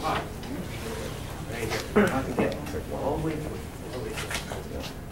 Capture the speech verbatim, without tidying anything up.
Right here. Not to get all the way through. All the way through.